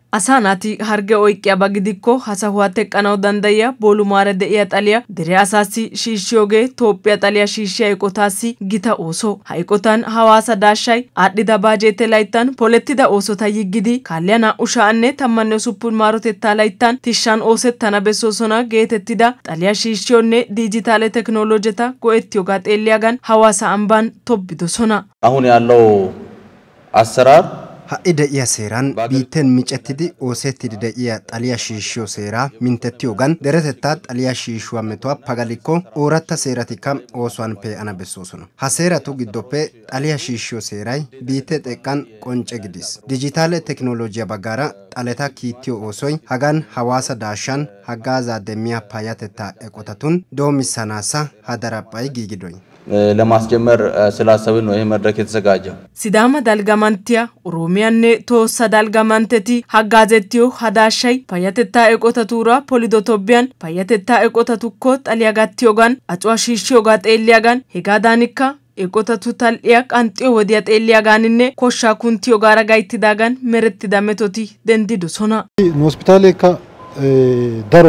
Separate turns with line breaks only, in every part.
Asanati harge oiqya bagidikko hasahuate qanaw dandaya bolumare de'iya xaliya dere asasi shiishiyoge Toophphiya xaliya shiishiya eqotasi gita ooso. Ha eqotan hawaasa daashay aadhida baajete layttan polettida oosota yiggidi kaalliya 2016 maarotetta layttan tishshan oosettana bessoosona geetettida xaliya shiishiyonne dijitaale teknolojeta go'ettiyoga xeelliyagan hawaasa amban tobbidosona.
አሁን ያለው አሰራር
Haida iya seran biten micetidi osetidi de iya talia shisho sera mintetiogan deretetta talia shisho metwa pagaliko oratta seratika oswan pe anabesosono ha seratu giddope talia shisho serai bitet ekan qonce gidis digitale teknolojiya bagara taleta kitio osoy hagan hawasa dashan hagaza demia payateta ekotatun domisanasa hadarapay gigidoy ለማስጀመር ስላሰብን ነው ይሄ መድረክ የተዘጋጀው
ሲዳማ ዳልጋማንቲያ ኦሮሚያኔ ቶሳ ዳልጋማንቴቲ ሀጋዘቲዮ ሀዳሻይ ፓያተታ ኤቆተቱራ ፖሊዶቶቢያን ፓያተታ ኤቆተቱኮ ጣሊያጋቲዮጋን አጫዋሺሺዮጋ ጤሊያጋን ሄጋዳኒካ ኤቆተቱ ታልያ ቃንጢዮ ወዲያ ጤሊያጋንኔ ኮሻ ኩንቲዮ ጋራ ጋይቲዳጋን መረትዳ ሜቶቲ ደንዲዱ ሶና
ሆስፒታሌካ ዳሮ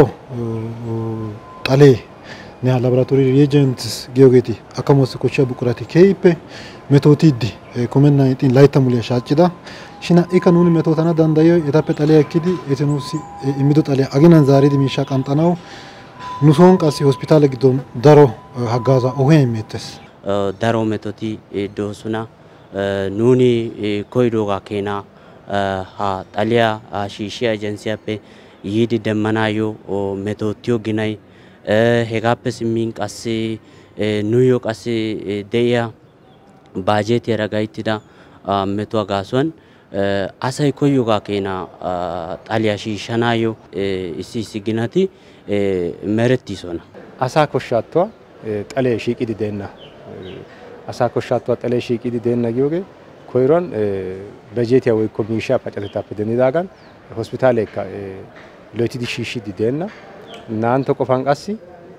ጣሌ ne laboratori reagents geogeti akamos kocha bukurati keipe metotidi COVID-19 laita mulia shachida shina ekanuni metotana dandayo etape tale akidi etenusi imido tale aginan zaridi misha qantanaw nuson qasi hospital gidon daro hagaza ohemetes
daro metoti dosuna nuni koidoga kena ha talia shishi agency pe yidi demanayo metotio ginai hegappe simin qasse nuyo qasse deya budget yaragaitida metwa gaswan asay koyuga kena talia shishanayo isi siginati meretisona
asa koshatwa tale shiqidi denna asa koshatwa tale shiqidi denna giyoge koyron budget ya way komisha pacateta pedenidagan hospital eka loitidi shishidi denna nanto qofan qassi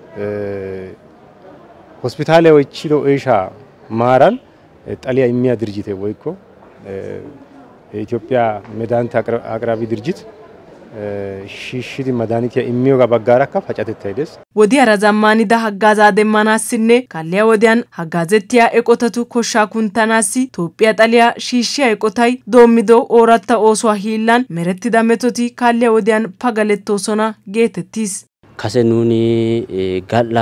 hospitale wechiro esha maran ጣሊያ የሚያ ድርጅት ወይኮ ኢትዮጵያ መድኃኒት አቅራቢ ድርጅት ሽሽዲ መድኃኒት የሚዮጋ ባጋራካ ፈጫተት አይደስ
ወዲያ ረዛማኒ ዳ ሀጋዛ ደማናስኔ ካሊያ ወዲያን ሀጋዘቲያ ኤቆተቱ ኮሻ ኩንታናሲ ኢትዮጵያ ጣሊያ ሽሽያ ኤቆታይ ዶሚዶ ኦራታ ኦሷ ሂላን መረትዳ ሜቶቲ ካሊያ ወዲያን ፓጋሌቶሶና ጌተቲስ
ካሰኑኒ ጋላ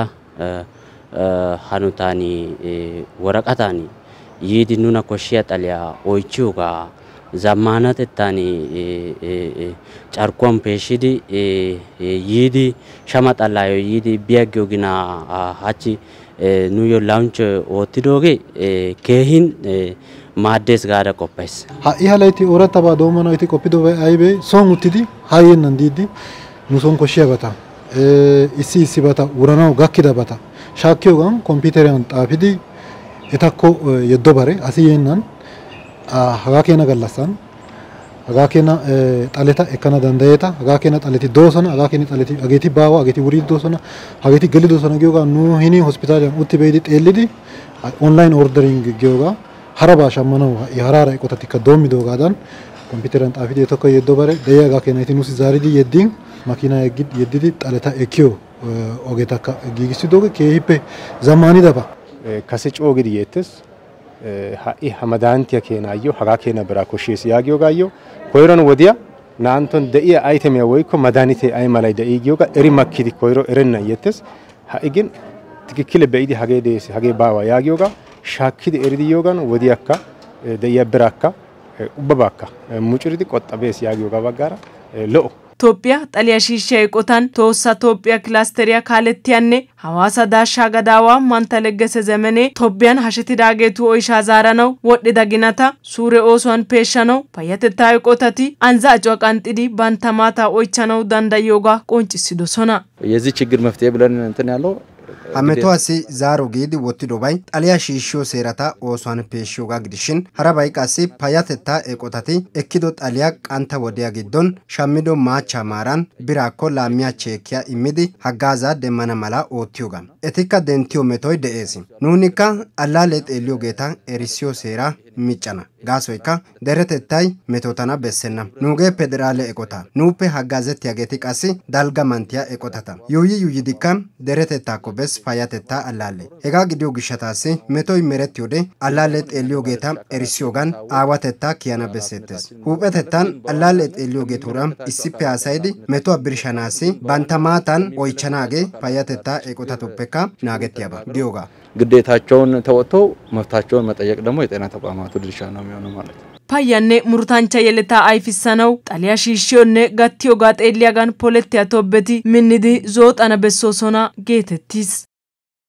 ሃኑታኒ ወረቀታኒ yidi nuna koshia talia oichuga zamanat tani charkwam peshidi yidi shamatalayo yidi biagyogina hachi nuyo launch otidoge kehin maddes gara kopes
ha ihalaiti orata ba domano iti kopido aibe song utidi hayen nandidi nuson koshia bata isi bata urano gakkida bata shakyogan computeran tapidi etako yeddobare asiyenan hagakena gallasan hagakena taleta ekana dandayeta hagakena taleti dosona hagakena taleti ageti bawa ageti wuri dosona hageti gali dosona gyoga nu hini hospital utti beedi telidi online ordering gyoga haraba shamano harara ekotatika domi dogadan computeran tafidi etako yeddobare deya hagakena itinusi zaridi yeddin makina yeddidi taleta ekyo ogetaka gigisidoge kehipe zamani daba
kase coogidi yettes ha'i hamadantiya kenayo haga kena bira koshis yagiyo gayo koyron wodiya nanton deiya item ya woyko madanite ay malay deigiyoga eri makkidi koyro erenna yettes ha'i gin tikikile beidi hage des hage bawa yagiyoga shakkidi eridi yogan wodiyakka deiya birakka ubabakka mucuridi qotabes yagiyoga bagara lo
ኢትዮጵያ ጣሊያ ሺሺያ ኤቆታን ተወሳ ኢትዮጵያ ክላስተሪያ ካለቲያኔ ሐዋሳ ዳሻ ገዳዋ ማንተለገሰ ዘመኔ ኢትዮጵያን ሐሽቲ ዳጌቱ ኦይሻ ዛራ ነው ወድ ዳግናታ ሱሬ ኦሶን ፔሻ ነው ፓያተታ ኤቆታቲ አንዛ አጫቃንጥዲ ባንተማታ ኦይቻ ነው ዳንዳዮጋ ቆንጭሲዶ ሶና
የዚህ ችግር መፍትሄ ብለን እንትን ያለው
Hametwasi zaro gidi wottidobay xaliya shiishshiyo seerata oosuwan peeshiyoogaa gidishin harabay qassi payatetta eqotati ekkido xaliya qantta wodiya giddon shammido maacha maaran biraakko laamiya cheekkiya immidi haggaaza demmana mala oottiyoogaa. Etikka denttiyo metoy de'ees. Nuunikka allaalee xeelliyoogeeta erissiyo seeraa miccana. Gaasoykka deretettay metootana bessenna. Nuugee federaale eqota. Nuuppe haggaazettiyageeti qassi dalga mantiya eqotata. Yuuyidikka deretettaakko bes payatettaa allaalle. Hegaa gidiyo gishshataassi metoy merettiyode allaalee xeelliyoogeeta erissiyoogan aawatettaa kiyana besseettes. Huuphetettan allaalee xeelliyoogeetuura issippe haasayidi metuwa birshanaassi bantta maatan oychanaagee payatettaa eqotatuppekka naagettiyaba giyoogaa.
ግዴታቸውን ተወጥተው መብታቸውን መጠየቅ ደግሞ የጤና ተቋማቱ ድርሻ ነው የሚሆነው ማለት ነው።
Payyanne murtaancha yeleta ayfissanaw xaliya shiishshiyonne gattiyoogaa xeelliyaagaan polettiya tobbeti minnidi zooxana bessoosona geetettis.